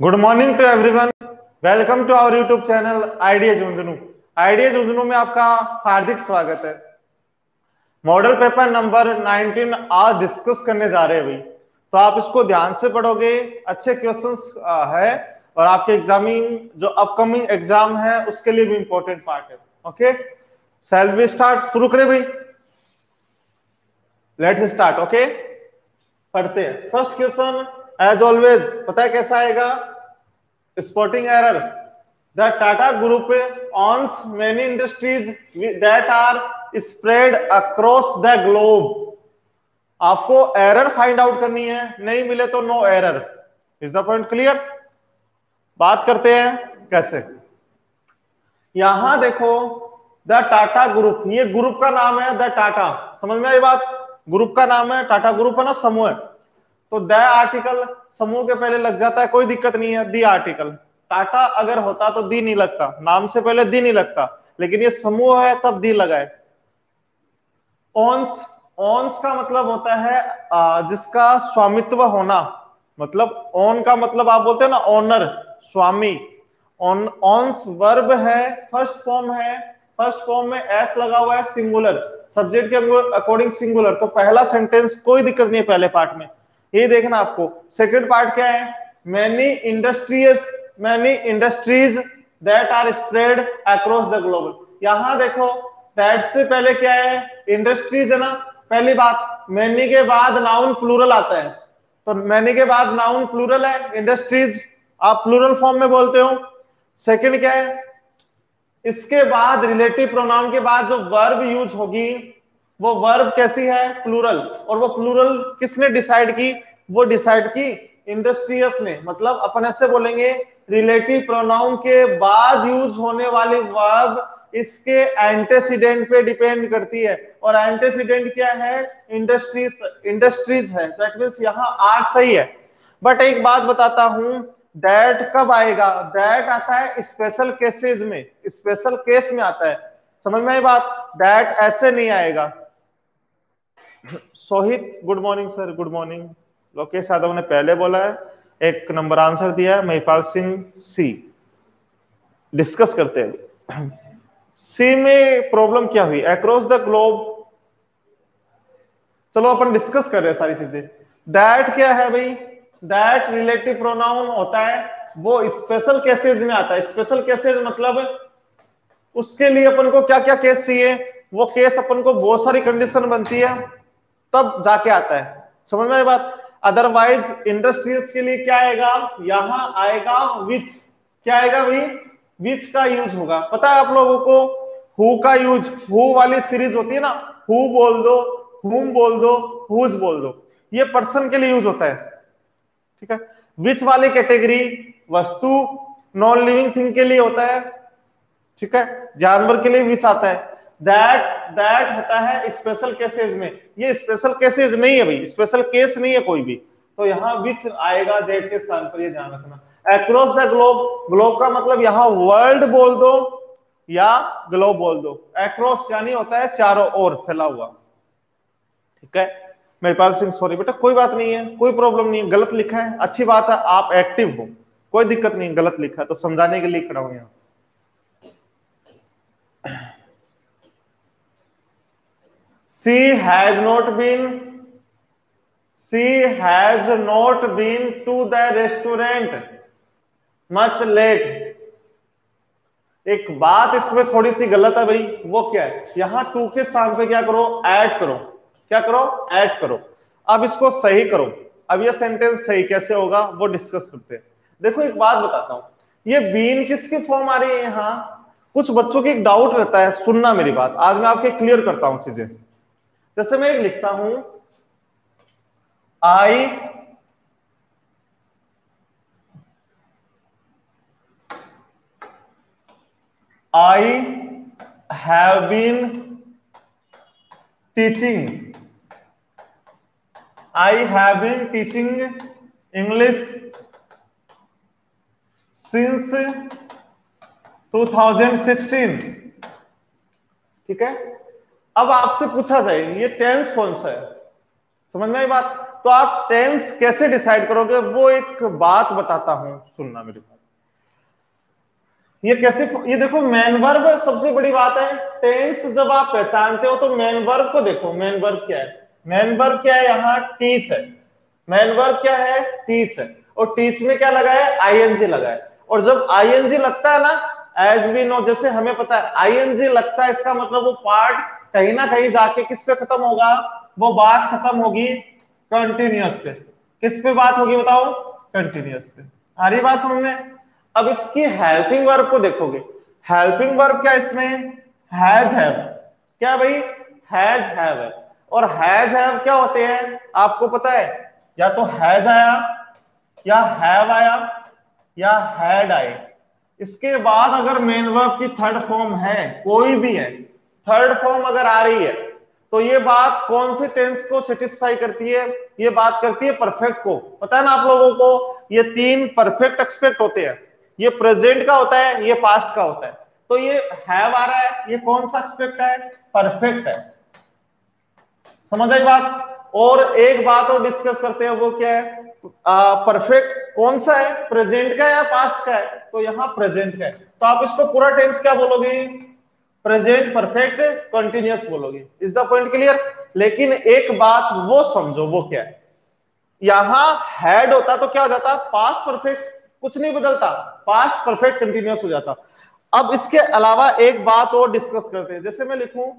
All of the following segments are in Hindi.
Good morning to everyone. Welcome to our YouTube channel idea Jhunjhunu. Idea Jhunjhunu में आपका हार्दिक स्वागत है। मॉडल पेपर नंबर 19 आज डिस्कस करने जा रहे हैं भाई, तो आप इसको ध्यान से पढ़ोगे, अच्छे क्वेश्चंस है और आपके एग्जामिंग जो अपकमिंग एग्जाम है उसके लिए भी इंपॉर्टेंट पार्ट है। Okay, shall we start? शुरू करें भाई, लेट्स स्टार्ट। ओके, पढ़ते हैं। फर्स्ट क्वेश्चन एज ऑलवेज पता है कैसा आएगा? Spotting error. The Tata group owns many industries that are spread across the globe। आपको एरर फाइंड आउट करनी है, नहीं मिले तो no error. Is the point clear? बात करते हैं कैसे। यहां देखो, द टाटा ग्रुप, ये ग्रुप का नाम है द टाटा। समझ में आई बात? ग्रुप का नाम है टाटा, ग्रुप है ना, समूह है, तो द आर्टिकल समूह के पहले लग जाता है, कोई दिक्कत नहीं है। दी आर्टिकल, टाटा अगर होता तो दी नहीं लगता, नाम से पहले दी नहीं लगता, लेकिन ये समूह है तब दी लगा है। ओन्स, ओन्स का मतलब होता है जिसका स्वामित्व होना, मतलब ओन का मतलब आप बोलते हैं ना ओनर, स्वामी। ओन्स वर्ब है, फर्स्ट फॉर्म है, फर्स्ट फॉर्म में एस लगा हुआ है, सिंगुलर, सब्जेक्ट के अकॉर्डिंग सिंगुलर, तो पहला सेंटेंस कोई दिक्कत नहीं है पहले पार्ट में, ये देखना आपको। सेकंड पार्ट क्या है? Many industries, many industries that are spread across the globe. यहां देखो, दैट से पहले क्या है? इंडस्ट्रीज है ना, पहली बात। मैनी के बाद नाउन प्लूरल आता है, तो मैनी के बाद नाउन प्लूरल है, इंडस्ट्रीज आप प्लूरल फॉर्म में बोलते हो। सेकंड क्या है? इसके बाद रिलेटिव प्रोनाउन के बाद जो वर्ब यूज होगी वो वर्ब कैसी है? प्लूरल। और वो प्लूरल किसने डिसाइड की? वो डिसाइड की इंडस्ट्रियस ने। मतलब अपन ऐसे बोलेंगे, रिलेटिव प्रोनाउन के बाद यूज होने वाली वर्ब इसके एंटेसिडेंट पे डिपेंड करती है, और एंटेसिडेंट क्या है? इंडस्ट्रीज, इंडस्ट्रीज है। दैट मींस यहां आर सही है। बट एक बात बताता हूं, दैट कब आएगा? दैट आता है स्पेशल केसेस में, स्पेशल केस में आता है। समझ में आई बात? दैट ऐसे नहीं आएगा। Sohit good morning sir. Good morning. Lokesh Yadav ने पहले बोला है, एक नंबर आंसर दिया है। महिपाल सिंह सी। डिस्कस करते हैं सी में प्रॉब्लम क्या हुई? Across the globe. चलो अपन डिस्कस कर रहे हैं सारी चीजें। दैट क्या है भाई? दैट रिलेटिव प्रोनाउन होता है, वो स्पेशल केसेस में आता है। स्पेशल केसेस मतलब उसके लिए अपन को क्या क्या केस चाहिए, वो केस अपन को बहुत सारी कंडीशन बनती है तब जाके आता है। समझ में आई बात? अदरवाइज इंडस्ट्रीज के लिए क्या आएगा? यहां आएगा विच। क्या आएगा भाई? विच का यूज होगा। पता है आप लोगों को हु का यूज, हु वाली सीरीज होती है ना, हु बोल दो, हुम बोल दो, हुज बोल दो, ये पर्सन के लिए यूज होता है। ठीक है। विच वाली कैटेगरी वस्तु, नॉन लिविंग थिंग के लिए होता है। ठीक है, जानवर के लिए विच आता है। दैट, दैट होता है स्पेशल केसेस में। ये स्पेशल केसेस नहीं है भाई, स्पेशल केस नहीं है कोई भी, तो यहाँ विच आएगा दैट के स्थान पर, ये ध्यान रखना। अक्रॉस द ग्लोब, ग्लोब का मतलब यहाँ वर्ल्ड बोल दो या ग्लोब बोल दो। अक्रॉस यानी होता है चारों ओर फैला हुआ। ठीक है, महिपाल सिंह सॉरी बेटा, कोई बात नहीं है, कोई प्रॉब्लम नहीं है। गलत लिखा है अच्छी बात है, आप एक्टिव हो, कोई दिक्कत नहीं। गलत लिखा है तो समझाने के लिए खड़ा हूं यहाँ। She has not been, she has not been to the restaurant much late। एक बात इसमें थोड़ी सी गलत है भाई, वो क्या है? यहां टू के स्थान पे क्या करो? ऐड करो। क्या करो? ऐड करो। अब इसको सही करो। अब ये सेंटेंस सही कैसे होगा वो डिस्कस करते हैं। देखो एक बात बताता हूं, ये बीन किसकी फॉर्म आ रही है? यहाँ कुछ बच्चों की एक डाउट रहता है, सुनना मेरी बात, आज मैं आपके क्लियर करता हूं चीजें। जैसे मैं लिखता हूं I have been teaching, I have been teaching English since 2016। ठीक है, अब आपसे पूछा जाए ये टेंस कौन सा है? समझ में आई बात? तो आप टेंस कैसे डिसाइड करोगे, वो एक बात बताता हूं, सुनना मेरी बात। ये कैसे, ये देखो मेन वर्ब सबसे बड़ी बात है। टेंस जब आप पहचानते हो तो मेन वर्ब को देखो, मेन वर्ब क्या है? मेन वर्ब क्या है? यहाँ टीच है। मेन वर्ब क्या है? टीच है। और टीच में क्या लगा है? आईएनजी लगा है। और जब आईएनजी लगता है ना, एज वी नो, जैसे हमें पता है आईएनजी लगता है, इसका मतलब वो पार्ट कहीं ना कहीं जाके किस पे खत्म होगा? वो बात खत्म होगी कंटिन्यूअस पे। किस पे बात होगी बताओ? कंटिन्यूअस पे। आ रही बात समझ में? अब इसकी हेल्पिंग वर्ब को देखोगे। हेल्पिंग वर्ब क्या इसमें? Has have. क्या भाई? हैज हैव है। और हैज हैव क्या होते हैं आपको पता है? या तो हैज आया, या हैव आया, या हैड आए। इसके बाद अगर मेन वर्ब की थर्ड फॉर्म है, कोई भी है, थर्ड फॉर्म अगर आ रही है, तो ये बात कौन से टेंस को सेटिस्फाई करती है? ये बात करती है परफेक्ट को। पता है ना आप लोगों को, ये तीन परफेक्ट एक्सपेक्ट होते हैं। ये प्रेजेंट का होता है, ये पास्ट का होता है। तो ये हैव आ रहा है, ये कौन सा एक्सपेक्ट है? परफेक्ट है। समझ आई बात? और एक बात और डिस्कस करते हैं, वो क्या है? परफेक्ट कौन सा है, प्रेजेंट का या पास्ट का है? तो यहाँ प्रेजेंट का है, तो आप इसको पूरा टेंस क्या बोलोगे? प्रेजेंट परफेक्ट कंटिन्यूअस बोलोगे। Is the point clear? लेकिन एक बात वो समझो, वो क्या है? यहां हैड होता तो क्या हो जाता? पास्ट परफेक्ट, कुछ नहीं बदलता, पास्ट परफेक्ट कंटिन्यूअस हो जाता। अब इसके अलावा एक बात और डिस्कस करते हैं। जैसे मैं लिखूं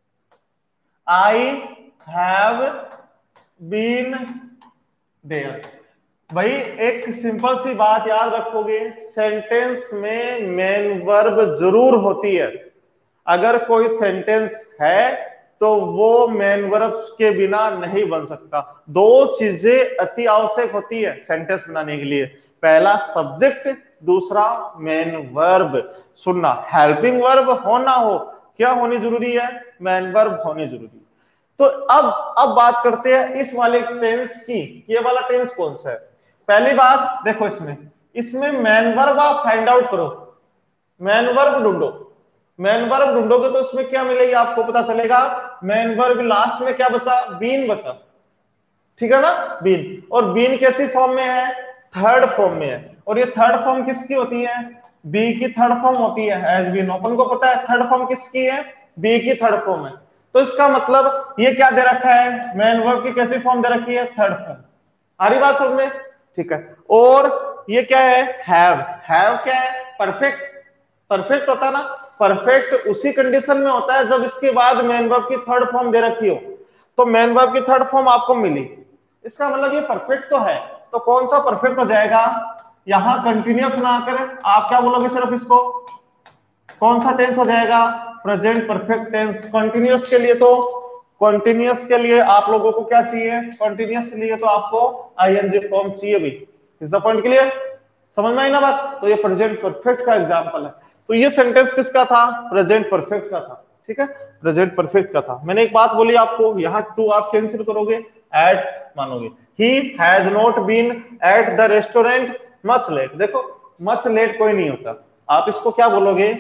आई हैव बीन देयर। भाई एक सिंपल सी बात याद रखोगे, सेंटेंस में मेन वर्ब जरूर होती है। अगर कोई सेंटेंस है तो वो मेन वर्ब के बिना नहीं बन सकता। दो चीजें अति आवश्यक होती है सेंटेंस बनाने के लिए, पहला सब्जेक्ट, दूसरा मेन वर्ब। सुनना, हेल्पिंग वर्ब हो ना हो, क्या होनी जरूरी है? मेन वर्ब होनी जरूरी है। तो अब बात करते हैं इस वाले टेंस की। ये वाला टेंस कौन सा है? पहली बात देखो, इसमें मेन वर्ब आप फाइंड आउट करो, मेन वर्ब ढूंढो। मेन वर्ब ढूंढोगे तो इसमें क्या मिलेगी आपको पता चलेगा? मेन वर्ब लास्ट में क्या बचा? बीन बचा। ठीक है ना? बीन। और बीन कैसी फॉर्म में है? थर्ड फॉर्म में है। और ये थर्ड फॉर्म किसकी होती है? बी की थर्ड फॉर्म होती है। एज बी नो, अपन को पता है थर्ड फॉर्म किसकी है? बी की थर्ड फॉर्म है। तो इसका मतलब ये क्या दे रखा है? मेन वर्ब की कैसी फॉर्म दे रखी है? Third form. आ रही बात समझ में? ठीक है। और ये क्या है? हैव। हैव क्या है? परफेक्ट। परफेक्ट होता है ना? परफेक्ट उसी कंडीशन में होता है जब इसके बाद मेन वर्ब की थर्ड फॉर्म दे रखी हो। तो मेन वर्ब की थर्ड फॉर्म आपको मिली, इसका मतलब ये परफेक्ट तो है। तो कौन सा परफेक्ट हो जाएगा? यहां कंटिन्यूअस ना कर आप क्या बोलोगे सिर्फ इसको? कौन सा टेंस हो जाएगा? Present perfect tense. कंटिन्यूअस के लिए तो, कंटिन्यूअस के लिए आप लोगों को क्या चाहिए? कंटिन्यूअस के लिए तो आपको आईएनजी फॉर्म चाहिए भी। Is the point clear? समझ में आई ना बात? तो ये प्रेजेंट परफेक्ट का एग्जांपल है। तो ये सेंटेंस किसका था? प्रेजेंट परफेक्ट का था। ठीक है, प्रेजेंट परफेक्ट का था। मैंने एक बात बोली आपको, यहाँ टू आप कैंसिल करोगे, एट मानोगे। He has not been at the restaurant much late. देखो मच लेट कोई नहीं होता, आप इसको क्या बोलोगे?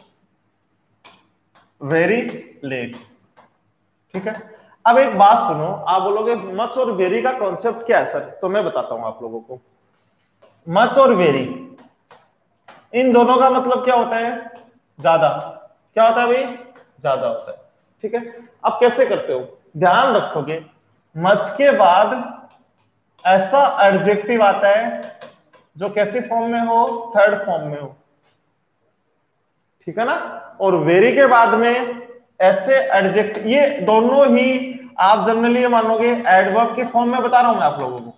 Very late. ठीक है। अब एक बात सुनो, आप बोलोगे मच और वेरी का कॉन्सेप्ट क्या है सर? तो मैं बताता हूं आप लोगों को। मच और वेरी, इन दोनों का मतलब क्या होता है? ज्यादा। क्या होता है भाई? ज्यादा होता है। ठीक है। अब कैसे करते हो? ध्यान रखोगे, मच के बाद ऐसा एडजेक्टिव आता है जो कैसी फॉर्म में हो? थर्ड फॉर्म में हो। ठीक है ना? और वेरी के बाद में ऐसे एडजेक्टिव, ये दोनों ही आप जनरली ये मानोगे एडवर्ब की फॉर्म में बता रहा हूं मैं आप लोगों को।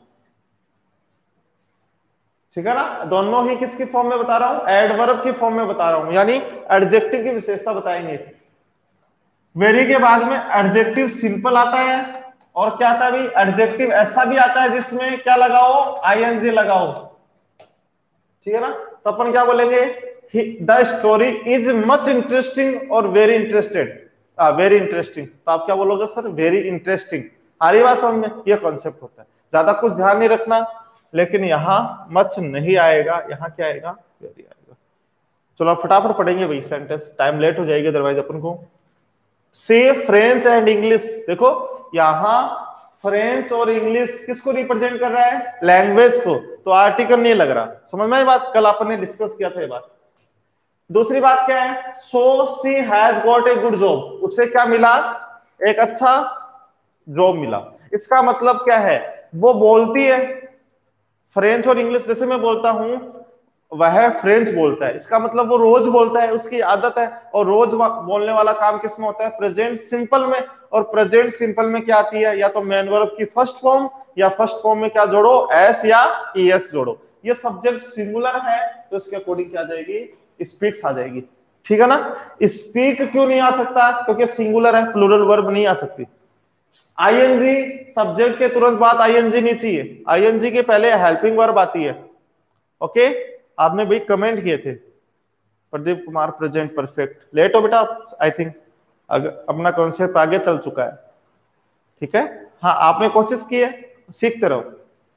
ठीक है ना? दोनों ही किसकी फॉर्म में बता रहा हूं? एडवर्ब की फॉर्म में बता रहा हूं, यानी एडजेक्टिव की विशेषता बताएंगे। वेरी के बाद में एडजेक्टिव सिंपल आता है, और क्या आता है भाई? एडजेक्टिव ऐसा भी आता है जिसमें क्या लगाओ? आईएनजी लगाओ। ठीक है ना? तो अपन क्या बोलेंगे? The story is much interesting और वेरी इंटरेस्टेड, वेरी इंटरेस्टिंग। तो आप क्या बोलोगे सर? Very interesting. आ रही बात समझ में? ये कॉन्सेप्ट होता है। ज्यादा कुछ ध्यान नहीं रखना, लेकिन यहाँ मच नहीं आएगा, यहाँ क्या आएगा? वेरी आएगा। चलो आप फटाफट पढ़ेंगे भाई सेंटेंस, टाइम लेट हो जाएगी अदरवाइज अपन को। से फ्रेंच एंड इंग्लिश, देखो यहां फ्रेंच और इंग्लिश किसको रिप्रेजेंट कर रहा है? लैंग्वेज को। तो आर्टिकल नहीं लग रहा। समझ में आई बात? कल आपने डिस्कस किया था ये बात। दूसरी बात क्या है? So she has got a good job, उसे क्या मिला? एक अच्छा जॉब मिला। इसका मतलब क्या है? वो बोलती है फ्रेंच और इंग्लिश। जैसे मैं बोलता हूं वह फ्रेंच बोलता है, इसका मतलब वो रोज बोलता है, उसकी आदत है। और रोज बोलने वाला काम किस में होता है? प्रेजेंट सिंपल में। और प्रेजेंट सिंपल में क्या आती है? या तो मेन वर्ब की फर्स्ट फॉर्म, या फर्स्ट फॉर्म में क्या जोड़ो? एस या ईएस जोड़ो। ये सब्जेक्ट सिंगुलर है तो इसके अकॉर्डिंग क्या आ जाएगी? स्पीक्स आ जाएगी। ठीक है ना? स्पीक क्यों नहीं आ सकता? क्योंकि सिंगुलर है, प्लूरल वर्ब नहीं आ सकती। आईएनजी, सब्जेक्ट के तुरंत बाद आईएनजी नहीं चाहिए। आईएनजी के पहले हेल्पिंग वर्ब आती है। ओके, आपने भाई कमेंट किए थे Pradeep Kumar present perfect. Late हो बेटा, आई थिंक अपना कॉन्सेप्ट आगे चल चुका है। ठीक है, हाँ आपने कोशिश की है, सीखते रहो।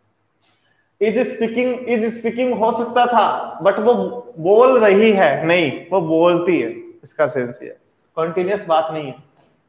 इज स्पीकिंग हो सकता था, बट वो बोल रही है नहीं, वो बोलती है। इसका सेंस ये कंटिन्यूअस बात नहीं है।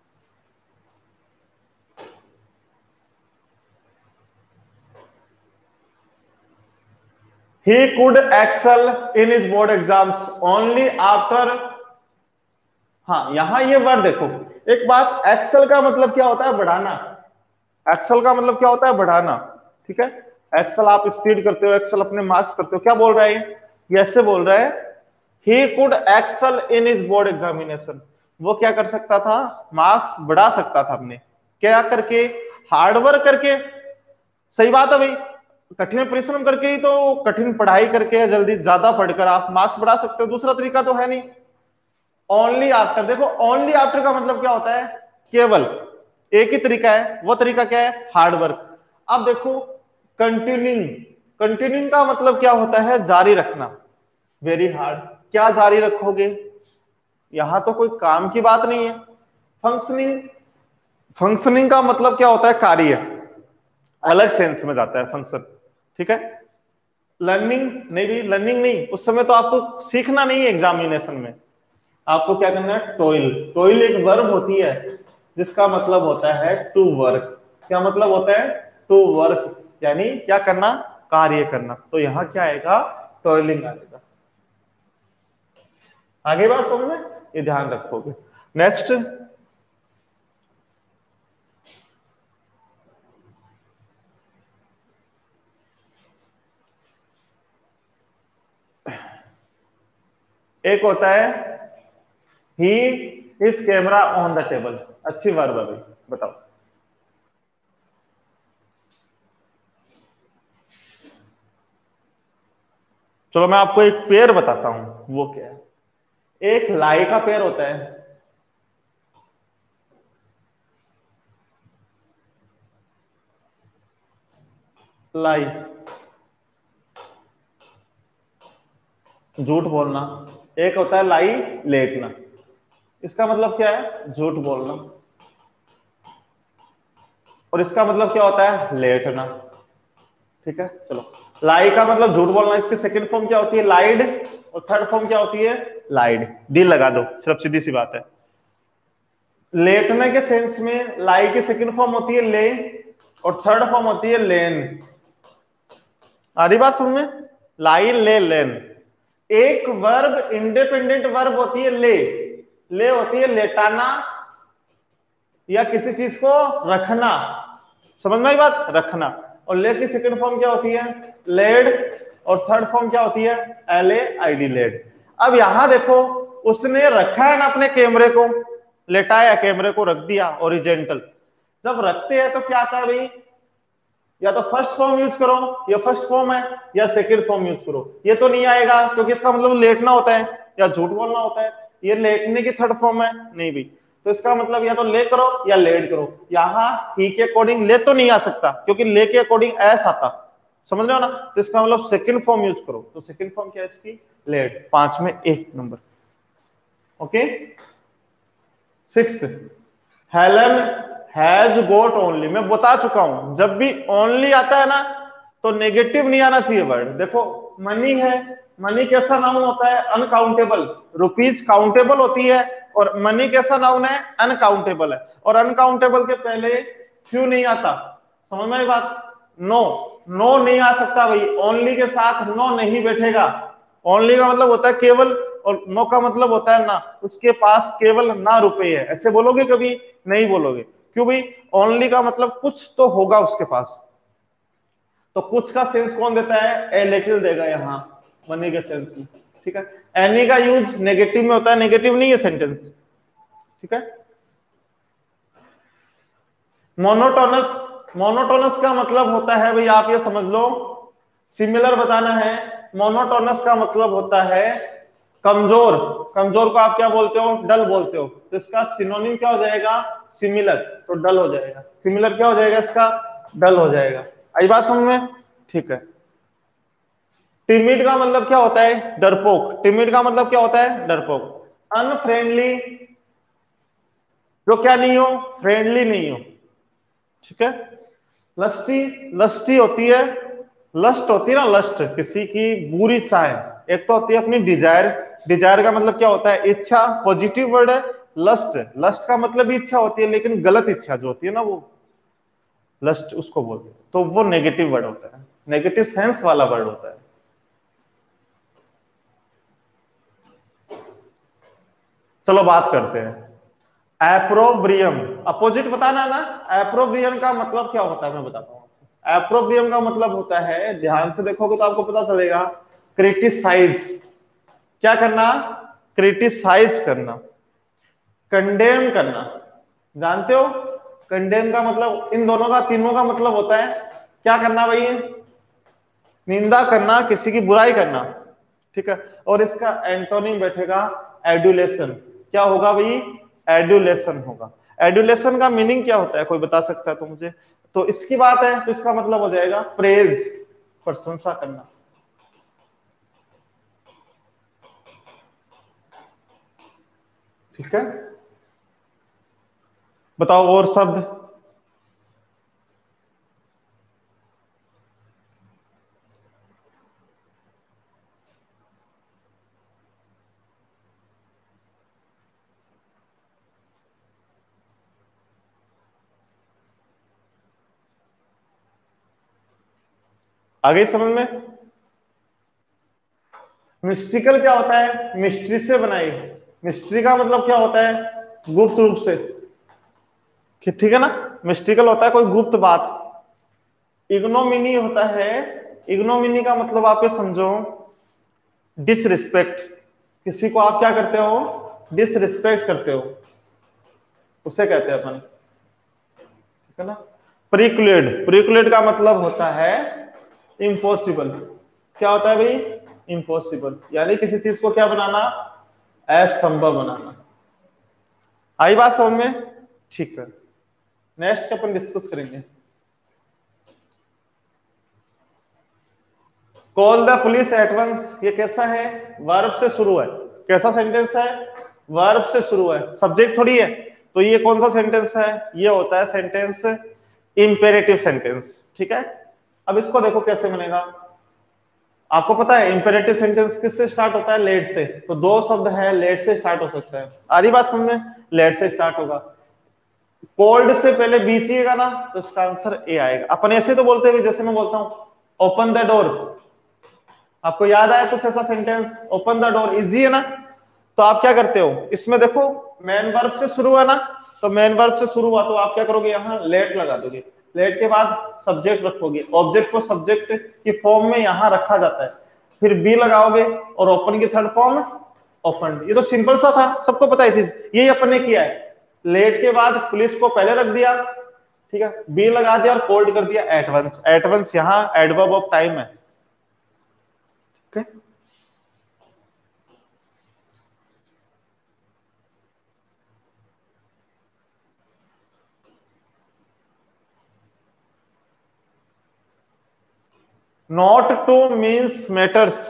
He could excel in his board exams only after। हाँ, यहां ये वर्ड देखो। एक बात, एक्सेल का मतलब क्या होता है? बढ़ाना। एक्सेल का मतलब क्या होता है? बढ़ाना। ठीक है, एक्सेल आप स्पीड करते हो, एक्सेल अपने मार्क्स करते हो। क्या बोल रहा है ये? ऐसे बोल रहा है he could excel in his board examination. वो क्या कर सकता था? मार्क्स बढ़ा सकता था अपने। क्या करके? हार्डवर्क करके। सही बात है भाई, कठिन परिश्रम करके ही तो, कठिन पढ़ाई करके, जल्दी ज्यादा पढ़कर आप मार्क्स बढ़ा सकते हो। दूसरा तरीका तो है नहीं। ओनली आफ्टर, देखो ओनली आफ्टर का मतलब क्या होता है? केवल एक ही तरीका है, वो तरीका क्या है? हार्डवर्क। अब देखो कंटिन्यूइंग, कंटिन्यूइंग का मतलब क्या होता है? जारी रखना। वेरी हार्ड, क्या जारी रखोगे? यहां तो कोई काम की बात नहीं है। फंक्शनिंग, फंक्शनिंग का मतलब क्या होता है? कार्य, अलग सेंस में जाता है फंक्शन। ठीक है, लर्निंग नहीं भी, लर्निंग नहीं, उस समय तो आपको सीखना नहीं है एग्जामिनेशन में। आपको क्या करना है? टोइल। टोइल एक वर्ब होती है जिसका मतलब होता है टू वर्क। क्या मतलब होता है? टू वर्क, यानी क्या करना? कार्य करना। तो यहां क्या आएगा? टॉयलिंग आएगा। आगे बात समझ में, ये ध्यान रखोगे। नेक्स्ट, एक होता है he is camera on the table. अच्छी वर्ब है भाई, बताओ। चलो मैं आपको एक पेयर बताता हूं, वो क्या है। एक लाई का पेयर होता है, लाई, झूठ बोलना। एक होता है लाई, लेटना। इसका मतलब क्या है? झूठ बोलना। और इसका मतलब क्या होता है? लेटना। ठीक है, चलो। लाई का मतलब झूठ बोलना, इसकी सेकंड फॉर्म क्या होती है? लाइड। और थर्ड फॉर्म क्या होती है? लाइड। डी लगा दो, सिर्फ सीधी सी बात है। लेटने के सेंस में लाई की सेकंड फॉर्म होती है ले, और थर्ड फॉर्म होती है लेन। आ रही बात समझ में? लाई, ले, लेन। एक वर्ब इंडिपेंडेंट वर्ब होती है ले। ले होती है लेटाना या किसी चीज को रखना। समझ में आई बात? रखना। और ले की सेकंड फॉर्म क्या होती है? लेड। और थर्ड फॉर्म क्या होती है? LAID, laid. अब यहां देखो, उसने रखा है ना अपने कैमरे को, लेटाया, कैमरे को रख दिया ओरिजेंटल। जब रखते हैं तो क्या आता है भाई? या तो फर्स्ट फॉर्म यूज करो, या फर्स्ट फॉर्म है, या सेकंड फॉर्म यूज करो। ये तो नहीं आएगा क्योंकि इसका मतलब लेटना होता है या झूठ बोलना होता है। ये लेटने की थर्ड फॉर्म है नहीं भी, तो इसका मतलब या तो ले करो या लेट करो। यहां ही के अकॉर्डिंग ले तो नहीं आ सकता क्योंकि ले के अकॉर्डिंग एस आता। समझ रहे हो ना? तो इसका मतलब सेकंड फॉर्म यूज करो। तो सेकंड फॉर्म क्या है इसकी? लेट। 5 में 1 नंबर। Okay, sixth, Helen has got only. मैं बता चुका हूं, जब भी ओनली आता है ना तो नेगेटिव नहीं आना चाहिए वर्ड। देखो मनी है, मनी कैसा नाउन होता है? अनकाउंटेबल। रुपीज काउंटेबल होती है, और मनी कैसा नाउन है? अनकाउंटेबल है। और अनकाउंटेबल के पहले फ्यू नहीं आता, समझ में आई बात? नो, नो नहीं आ सकता भाई, ओनली के साथ नो नहीं बैठेगा। ओनली का मतलब होता है केवल, और नो का मतलब होता है ना, उसके पास केवल ना रुपए है, ऐसे बोलोगे कभी? नहीं बोलोगे। क्यों भाई? ओनली का मतलब कुछ तो होगा उसके पास। तो कुछ का सेंस कौन देता है? ए लिटिल देगा यहाँ मनी के सेंस में, ठीक है। एनी का यूज नेगेटिव में होता है, नेगेटिव नहीं है सेंटेंस, ठीक है। मोनोटोनस, मोनोटोनस का मतलब होता है भाई, आप ये समझ लो, सिमिलर बताना है। मोनोटोनस का मतलब होता है कमजोर। कमजोर को आप क्या बोलते हो? डल बोलते हो। तो इसका सिनोनिम क्या हो जाएगा? सिमिलर। तो डल हो जाएगा। सिमिलर क्या हो जाएगा इसका? डल हो जाएगा। आई बात समझ में? ठीक है। टिमिड का मतलब क्या होता है? डरपोक। टिमिड का मतलब क्या होता है? डरपोक। अनफ्रेंडली, जो क्या नहीं हो? फ्रेंडली नहीं हो, ठीक है। लस्टी, लस्टी होती है, लस्ट होती है ना, लस्ट किसी की बुरी चाह। एक तो होती है अपनी डिजायर। डिजायर का मतलब क्या होता है? इच्छा। पॉजिटिव वर्ड है लस्ट। लस्ट का मतलब भी इच्छा होती है, लेकिन गलत इच्छा जो होती है ना, वो लस्ट उसको बोलते हैं। तो वो नेगेटिव वर्ड होता है, नेगेटिव सेंस वाला वर्ड होता है। चलो बात करते हैं एप्रोब्रियम। अपोजिट बताना है ना। एप्रोब्रियम का मतलब क्या होता है मैं बताता हूँ। एप्रोब्रियम का मतलब होता है, ध्यान से देखोगे तो आपको पता चलेगा, क्रिटिसाइज। क्या करना? क्रिटिसाइज करना, कंडेम करना। जानते हो कंडेम का मतलब? इन दोनों का, तीनों का मतलब होता है क्या करना भाई? निंदा करना, किसी की बुराई करना, ठीक है। और इसका एंटोनिम बैठेगा एडुलेशन। क्या होगा भाई? एडुलेशन होगा। एडुलेशन का मीनिंग क्या होता है? कोई बता सकता है तो मुझे? तो इसकी बात है तो इसका मतलब हो जाएगा प्रेज, प्रशंसा करना, ठीक है। बताओ और शब्द। आगे समझ में? मिस्टिकल क्या होता है? मिस्ट्री से बनाई। मिस्ट्री का मतलब क्या होता है? गुप्त रूप से, ठीक है ना। मिस्टिकल होता है कोई गुप्त बात। इग्नोमिनी होता है, इग्नोमिनी का मतलब आप ये समझो, डिसरिस्पेक्ट। किसी को आप क्या करते हो? डिसरिस्पेक्ट करते हो, उसे कहते हैं अपन, ठीक है ना। प्रिक्लुएड, प्रिक्लुएड का मतलब होता है इम्पॉसिबल। क्या होता है भाई? इम्पॉसिबल, यानी किसी चीज को क्या बनाना? असंभव बनाना। आई बात समझ में? ठीक है। नेक्स्ट अपन डिस्कस करेंगे। Call the police at once, ये कैसा है? वर्ब से शुरू है। कैसा सेंटेंस है? वर्ब से शुरू है, सब्जेक्ट थोड़ी है। तो ये कौन सा सेंटेंस है? ये होता है सेंटेंस इंपेरेटिव सेंटेंस, ठीक है। अब इसको देखो कैसे बनेगा। आपको पता है इंपेरेटिव सेंटेंस किससे स्टार्ट होता है? लेट से। तो दो शब्द है, लेट से स्टार्ट हो सकता है। आ रही बात समझ में? लेट से स्टार्ट होगा। कोल्ड से पहले बी चाहिएगा ना, तो इसका आंसर ए आएगा। अपन ऐसे तो बोलते हुए, जैसे मैं बोलता हूँ ओपन द डोर, आपको याद आया कुछ ऐसा sentence? Open the door easy है ना। तो आप क्या करते हो इसमें? देखो मेन वर्ब से शुरू है ना, तो मेन वर्ब से शुरू हुआ तो आप क्या करोगे? यहाँ लेट लगा दोगे। लेट के बाद सब्जेक्ट रखोगे। ऑब्जेक्ट को सब्जेक्ट की फॉर्म में यहाँ रखा जाता है। फिर बी लगाओगे और ओपन की थर्ड फॉर्म ओपन। ये तो सिंपल सा था, सबको पता है चीज। यही अपन ने किया है। लेट के बाद पुलिस को पहले रख दिया, ठीक है, बी लगा दिया और कोल्ड कर दिया एट वंस। एट वंस यहाँ एडवर्ब ऑफ टाइम है, ठीक है। Not to mince matters.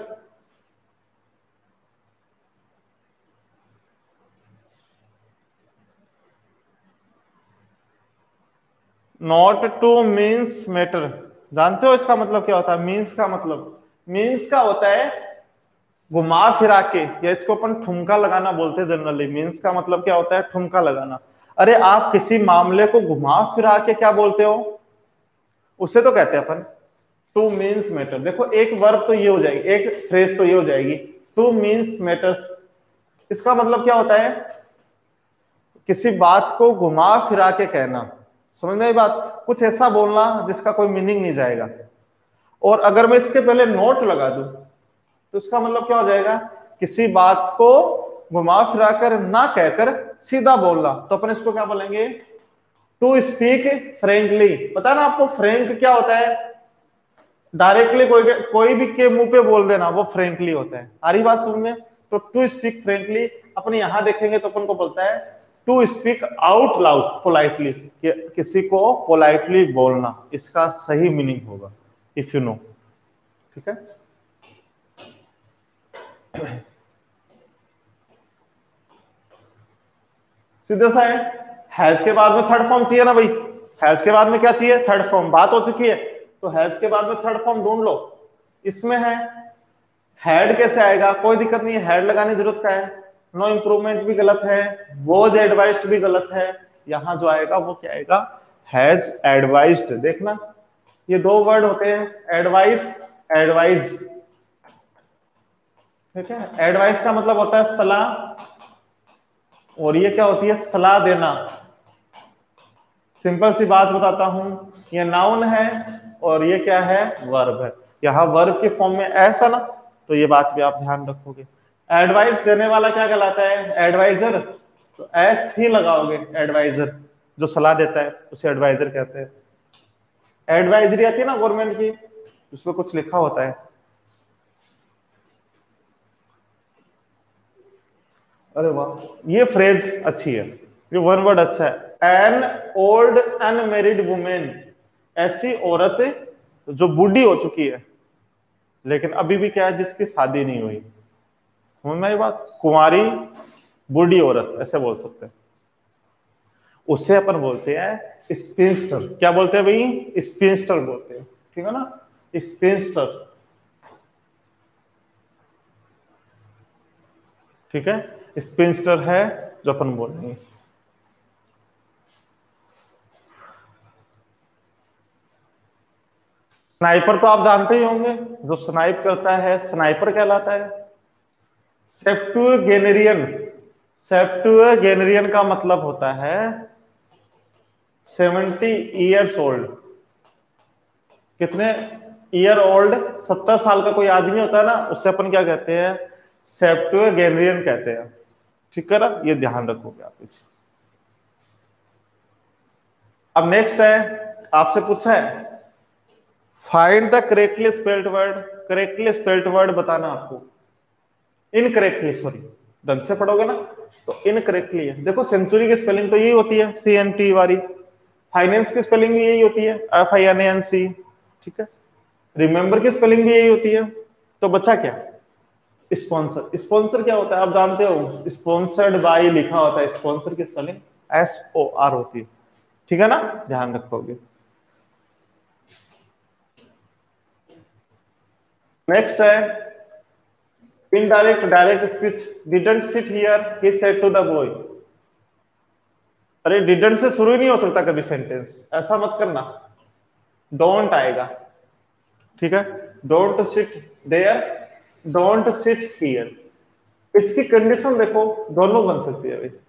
Not to mince matter, जानते हो इसका मतलब क्या होता है? मीन्स का मतलब, मीन्स का होता है घुमा फिरा के, या इसको अपन ठुमका लगाना बोलते हैं जनरली। मीन्स का मतलब क्या होता है? ठुमका लगाना। अरे आप किसी मामले को घुमा फिरा के क्या बोलते हो? उसे तो कहते हैं अपन टू मीन्स मैटर। देखो एक वर्ब तो ये हो जाएगी, एक फ्रेज तो ये हो जाएगी, टू मीन्स मैटर्स। इसका मतलब क्या होता है? किसी बात को घुमा फिरा के कहना। समझ में आई बात? कुछ ऐसा बोलना जिसका कोई मीनिंग नहीं जाएगा। और अगर मैं इसके पहले नोट लगा दूं तो इसका मतलब क्या हो जाएगा? किसी बात को घुमा फिरा कर ना कहकर सीधा बोलना। तो अपन इसको क्या बोलेंगे? To speak frankly. पता ना आपको फ्रेंक क्या होता है? डायरेक्टली कोई भी के मुंह पे बोल देना, वो फ्रेंकली होता है। आ रही बात समझ में? तो टू स्पीक फ्रेंकली अपन यहां देखेंगे तो अपन को बोलता है to speak out loud politely, किसी को पोलाइटली बोलना, इसका सही मीनिंग होगा, इफ यू नो। ठीक है, सीधा सा है। हैज के बाद में थर्ड फॉर्म चाहिए ना भाई, हैज के बाद में क्या चाहिए? Third form. बात हो चुकी है तो हैज के बाद में थर्ड फॉर्म ढूंढ लो। इसमें है हैड, कैसे आएगा? कोई दिक्कत नहीं है, हैड लगाने की जरूरत का है। नो इंप्रूवमेंट भी गलत है, वॉज एडवाइज्ड भी गलत है। यहां जो आएगा वो क्या आएगा? Has advised. देखना ये दो वर्ड होते हैं, एडवाइस, एडवाइज। ठीक है, एडवाइस का मतलब होता है सलाह, और ये क्या होती है? सलाह देना। सिंपल सी बात बताता हूं, ये नाउन है और ये क्या है? वर्ब है। यहां वर्ब के फॉर्म में ऐसा ना, तो ये बात भी आप ध्यान रखोगे। एडवाइस देने वाला क्या कहलाता है? एडवाइजर। तो एस ही लगाओगे, एडवाइजर। जो सलाह देता है उसे एडवाइजर कहते हैं। एडवाइजरी आती है ना गवर्नमेंट की, उसमें कुछ लिखा होता है। अरे वाह, ये फ्रेज अच्छी है, ये वन वर्ड अच्छा है। एन ओल्ड अनमेरिड वुमेन, ऐसी औरत जो बूढ़ी हो चुकी है लेकिन अभी भी क्या है? जिसकी शादी नहीं हुई। समझ में आई बात? कुंवारी बूढ़ी औरत ऐसे बोल सकते हैं। उसे अपन बोलते हैं स्पिंस्टर। क्या बोलते हैं भाई? स्पिंस्टर बोलते हैं। ठीक है ना, स्पिंस्टर। ठीक है, स्पिंस्टर है जो अपन बोलेंगे। स्नाइपर तो आप जानते ही होंगे, जो स्नाइप करता है स्नाइपर कहलाता है। सेप्टुअगेनेरियन, सेप्टुअगेनेरियन का मतलब होता है 70 ईयर्स ओल्ड। कितने ईयर ओल्ड? 70 साल का कोई आदमी होता है ना, उससे अपन क्या कहते हैं? सेप्टुअगेनेरियन कहते हैं। ठीक है ना, ये ध्यान रखोगे आप इस चीज। अब नेक्स्ट है, आपसे पूछा है find the correctly spelled word. Correctly spelled word बताना आपको। इनकरेक्टली, सॉरी, ढंग से पढ़ोगे ना तो इनकरेक्टली है। देखो सेंचुरी की स्पेलिंग तो यही होती है, CNT वाली। फाइनेंस की स्पेलिंग भी यही होती है, FINANC। ठीक है, रिमेंबर की स्पेलिंग भी यही होती है। तो बच्चा क्या? स्पॉन्सर। स्पॉन्सर क्या होता है आप जानते हो? स्पॉन्सर्ड बाय लिखा होता है, स्पॉन्सर की स्पेलिंग SOR होती है। ठीक है ना, ध्यान रखोगे। नेक्स्ट है indirect direct speech. Didn't sit here he said to the boy. अरे डिडंट से शुरू ही नहीं हो सकता कभी सेंटेंस, ऐसा मत करना। डोंट आएगा। ठीक है, don't sit there, don't sit here. इसकी कंडीशन देखो, दोनों बन सकती है भाई।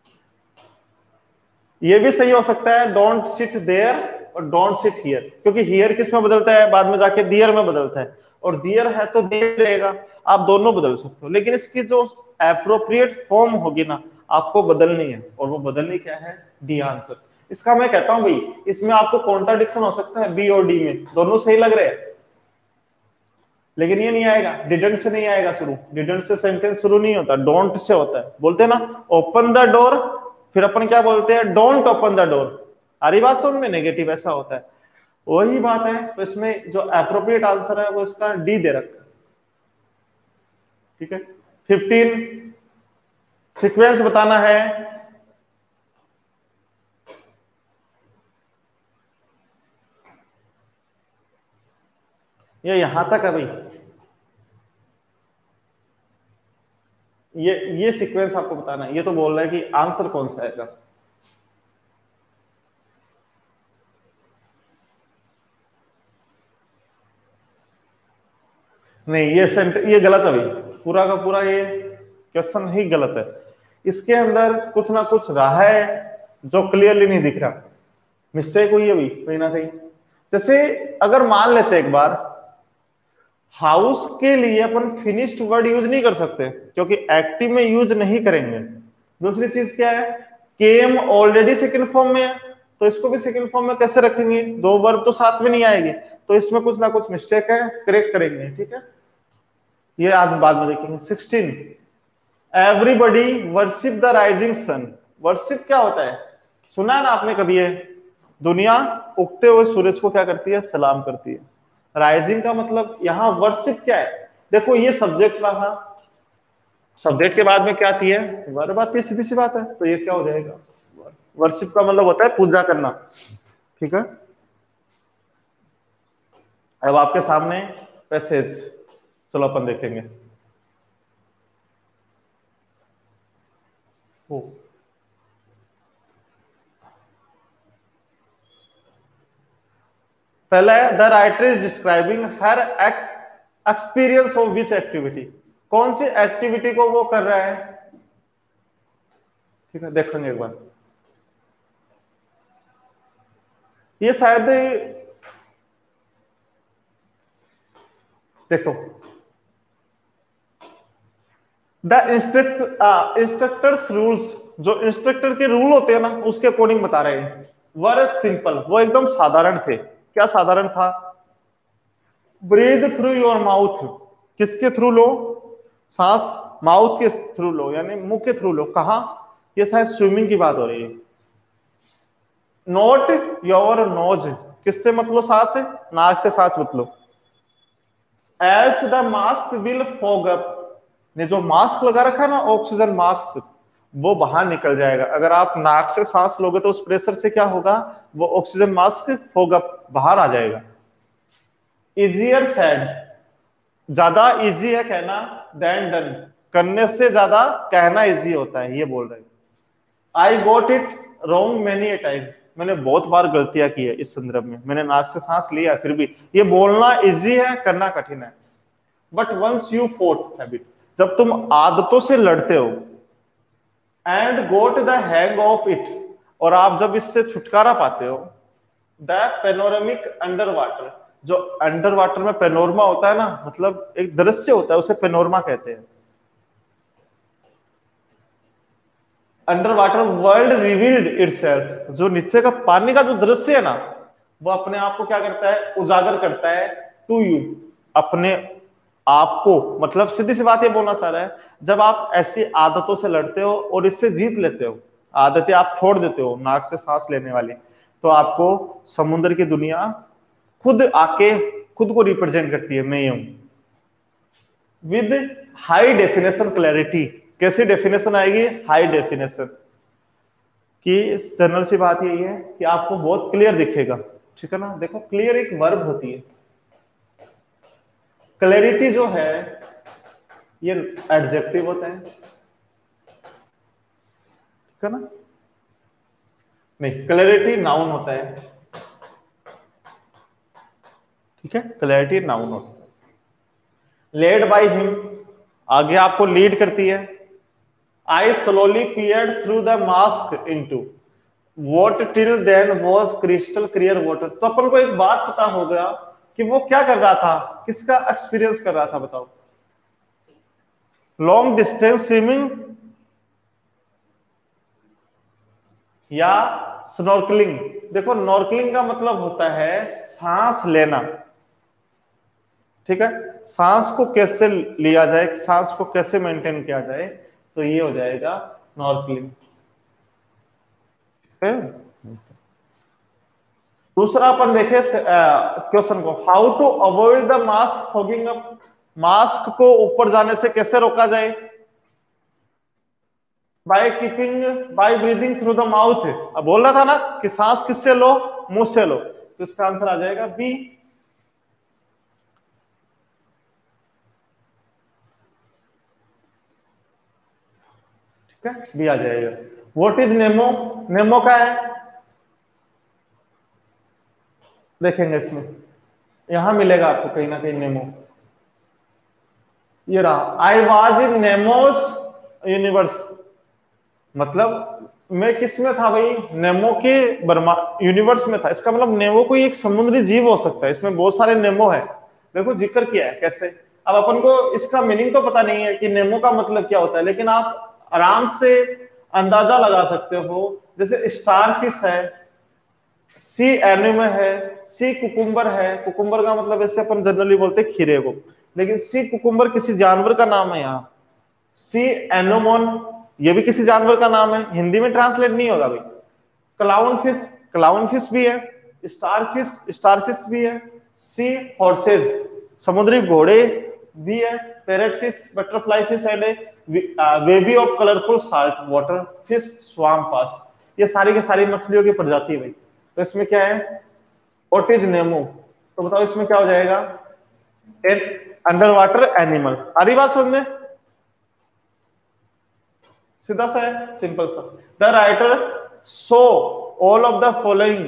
ये भी सही हो सकता है डोंट सिट देयर और डोंट सिट हियर, क्योंकि हियर किस में बदलता है? बाद में जाके दियर में बदलता है, और दियर है तो दियर रहेगा। आप दोनों बदल सकते हो, लेकिन इसकी जो एप्रोप्रिएट फॉर्म होगी ना, आपको बदलनी है, और वो बदलनी क्या है? D answer. इसका मैं कहता हूं भाई, इसमें आपको कॉन्ट्राडिक्शन हो सकता है बी और डी में, दोनों सही लग रहे हैं लेकिन ये नहीं आएगा, डिडंट से नहीं आएगा शुरू। डिडंट से सेंटेंस शुरू नहीं होता, डोंट से होता है। बोलते हैं ना ओपन द डोर, फिर अपन क्या बोलते हैं? Don't open the door. आ रही बात समझ में? नेगेटिव ऐसा होता है, वही बात है। तो इसमें जो एप्रोप्रिएट आंसर है वो इसका डी दे रखा है। ठीक है, 15 सीक्वेंस बताना है। ये यहां तक है भाई, ये सीक्वेंस आपको बताना है। ये तो बोल रहा है कि आंसर कौन सा आएगा। नहीं, ये गलत है भाई, पूरा का पूरा ये क्वेश्चन ही गलत है। इसके अंदर कुछ ना कुछ रहा है जो क्लियरली नहीं दिख रहा, मिस्टेक हुई है भाई कहीं ना कहीं। जैसे अगर मान लेते एक बार, हाउस के लिए अपन फिनिश्ड वर्ड यूज नहीं कर सकते क्योंकि एक्टिव में यूज नहीं करेंगे। दूसरी चीज क्या है, केम ऑलरेडी सेकंड फॉर्म में है, तो इसको भी सेकंड फॉर्म में कैसे रखेंगे, दो वर्ब तो साथ में नहीं आएंगे, तो इसमें कुछ ना कुछ मिस्टेक है, करेक्ट करेंगे, ठीक है। ये आज बाद में देखेंगे। 16, everybody worship the rising sun. Worship क्या होता है, सुना है ना आपने कभी, ये दुनिया उगते हुए सूरज को क्या करती है, सलाम करती है। राइजिंग का मतलब यहाँ वर्शिप क्या है, देखो ये सब्जेक्ट रहा, सब्जेक्ट के बाद में क्या आती है, वर्ब आती है, सीधी सी बात है, तो ये क्या हो जाएगा, वर्शिप का मतलब होता है पूजा करना, ठीक है। अब आपके सामने पैसेज, चलो अपन देखेंगे। पहला है, the writer is describing her experience of which activity. कौन सी एक्टिविटी को वो कर रहा है, ठीक है, देखेंगे एक बार। ये शायद देखो, द इंस्ट्रक्टर्स रूल्स, जो इंस्ट्रक्टर के रूल होते हैं ना उसके अकॉर्डिंग बता रहे हैं। वर सिंपल, वो एकदम साधारण थे। क्या साधारण था, ब्रीद थ्रू योर माउथ, किसके थ्रू लो, सांस, माउथ के थ्रू लो, यानी मुंह के थ्रू लो। कहा, ये शायद स्विमिंग की बात हो रही है। नोट योर नोज, किससे मतलब सांस है, नाक से सांस मतलब। As the mask will fog up, ने जो मास्क लगा रखा है ना, ऑक्सीजन मास्क, वो बाहर निकल जाएगा। अगर आप नाक से सांस लोगे तो उस प्रेशर से क्या होगा, वो ऑक्सीजन मास्क फॉग अप बाहर आ जाएगा। इजियर सेड, ज्यादा इजी है कहना देन डन, करने से ज्यादा कहना इजी होता है, ये बोल रहे हैं। I got it wrong many a time, मैंने बहुत बार गलतियां की है इस संदर्भ में, मैंने नाक से सांस लिया फिर भी। ये बोलना इजी है, करना कठिन है। But once you fought habit, जब तुम आदतों से लड़ते हो, and got the hang of it, और आप जब इससे छुटकारा पाते हो, द पेनोरमिक अंडर वाटर, जो अंडर वाटर में पेनोरमा होता है ना, मतलब एक दृश्य होता है, उसे पेनोरमा कहते हैं। Under water world revealed itself, जो नीचे का पानी का जो दृश्य है ना, वो अपने आप को क्या करता है, उजागर करता है। टू यू, अपने आपको, मतलब सीधी सी बात ये बोलना चाह रहा है, जब आप ऐसी आदतों से लड़ते हो और इससे जीत लेते हो, आदतें आप छोड़ देते हो नाक से सांस लेने वाली, तो आपको समुद्र की दुनिया खुद आके खुद को रिप्रेजेंट करती है, मैं ये हूं। विद हाई डेफिनेशन क्लैरिटी, कैसी डेफिनेशन आएगी, हाई डेफिनेशन की। जनरल सी बात यही है कि आपको बहुत क्लियर दिखेगा, ठीक है ना। देखो, क्लियर एक वर्ब होती है, क्लैरिटी जो है ये एडजेक्टिव होता है, ठीक है ना। नहीं, क्लैरिटी नाउन होता है, ठीक है, क्लैरिटी नाउन होता है। लेड बाय हिम, आगे आपको लीड करती है। I slowly peered through the mask into what till then was crystal clear water. तो अपन को एक बात पता हो गया कि वो क्या कर रहा था, किसका एक्सपीरियंस कर रहा था, बताओ। लॉन्ग डिस्टेंस स्विमिंग या स्नॉर्कलिंग। देखो, नॉर्कलिंग का मतलब होता है सांस लेना, ठीक है, सांस को कैसे लिया जाए, सांस को कैसे मेंटेन किया जाए, तो ये हो जाएगा नॉर्कलिंग। दूसरा अपन देखे क्वेश्चन को, how to avoid the mask fogging up, mask को ऊपर जाने से कैसे रोका जाए, by keeping, by breathing through the mouth. अब बोल रहा था ना कि सांस किससे लो, मुंह से लो, तो इसका आंसर आ जाएगा बी। ठीक है, बी आ जाएगा। व्हाट इज नेमो, नेमो का है, देखेंगे इसमें, यहां मिलेगा आपको कहीं ना कहीं नेमो। ये रहा, I was in Nemo's universe, मतलब मैं किस में था भाई, नेमो के बर्मा यूनिवर्स में था। इसका मतलब नेमो कोई एक समुद्री जीव हो सकता है, इसमें बहुत सारे नेमो है। देखो जिक्र किया है कैसे। अब अपन को इसका मीनिंग तो पता नहीं है कि नेमो का मतलब क्या होता है, लेकिन आप आराम से अंदाजा लगा सकते हो। जैसे स्टार फिश है, सी एनिमे है, सी कुकुम्बर है। कुकुम्बर का मतलब ऐसे अपन जनरली बोलते हैं खीरे को, लेकिन सी कुकुम्बर किसी जानवर का नाम है यहाँ। सी एनोमोन, ये भी किसी जानवर का नाम है, हिंदी में ट्रांसलेट नहीं होगा भाई। क्लाउन फिश, क्लाउन फिश भी है। स्टार फिश भी है। सी हॉर्सेज, समुद्री घोड़े भी है। Parrot fish, butterfly fish and wavy of colourful salt water fish swam past. ये सारी की सारी मछलियों की प्रजाति है भाई। तो इसमें क्या है, व्हाट इज नेमो, तो बताओ इसमें क्या हो जाएगा, एन अंडर वाटर एनिमल। आ रही बात समझ में, सीधा सा है, सिंपल सा। The writer saw all of the following,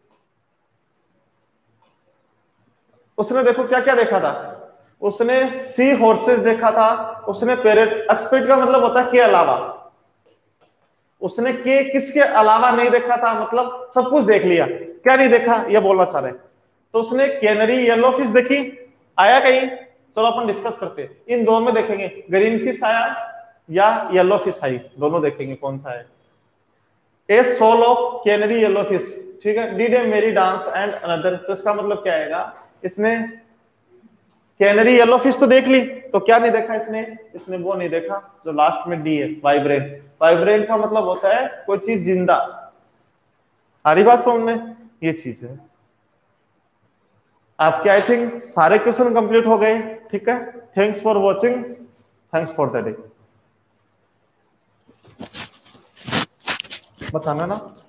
उसने देखो क्या क्या देखा था, उसने सी हॉर्सेस देखा था, उसने पैरेट, एक्सपेक्ट का मतलब होता है के अलावा, उसने के किसके अलावा नहीं देखा था, मतलब सब कुछ देख लिया, क्या नहीं देखा ये बोलना चाह रहे। तो उसने कैनरी येलो फिश देखी, आया कहीं, चलो अपन डिस्कस करते हैं। इन दोनों में देखेंगे ग्रीन फिश आया या येलो फिश आई, दोनों देखेंगे कौन सा है। A solo canary yellow fish, ठीक है। डिड ए मेरी डांस एंड अनदर, तो इसका मतलब क्या आएगा, इसने कैनरी येलो फिश तो देख ली, तो क्या नहीं देखा इसने, इसने वो नहीं देखा जो लास्ट में डी है, वाइब्रेंट। वाइब्रेंट का मतलब होता है कोई चीज जिंदा। आ रही बात समझ में, ये चीज है। आपके आई थिंक सारे क्वेश्चन कंप्लीट हो गए, ठीक है। Thanks for watching, thanks for the day. बताना ना।